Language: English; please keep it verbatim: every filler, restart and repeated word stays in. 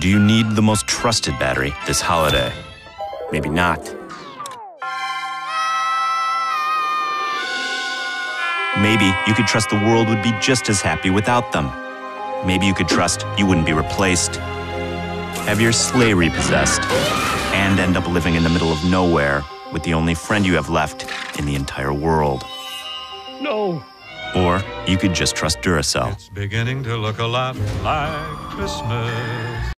do you need the most trusted battery this holiday? Maybe not. Maybe you could trust the world would be just as happy without them. Maybe you could trust you wouldn't be replaced, have your sleigh repossessed, and end up living in the middle of nowhere with the only friend you have left in the entire world. No. Or you could just trust Duracell. It's beginning to look a lot like Christmas.